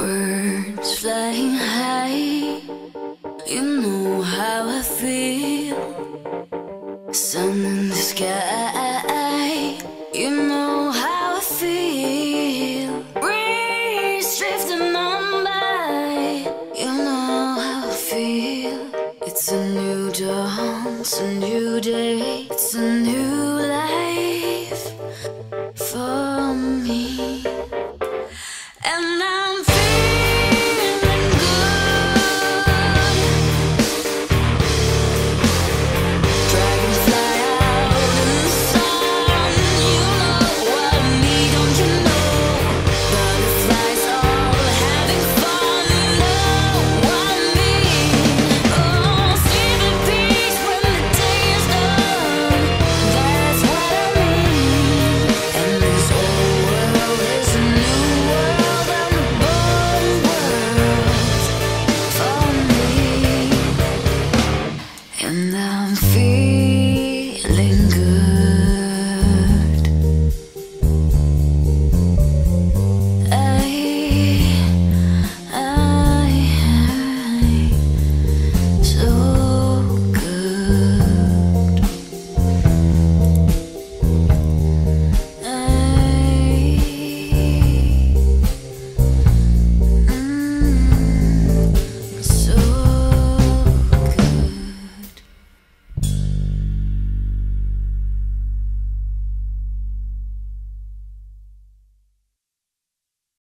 Birds flying high, you know how I feel. Sun in the sky, you know how I feel. Breeze drifting on by, you know how I feel. It's a new dawn, it's a new day, it's a new life for me. And I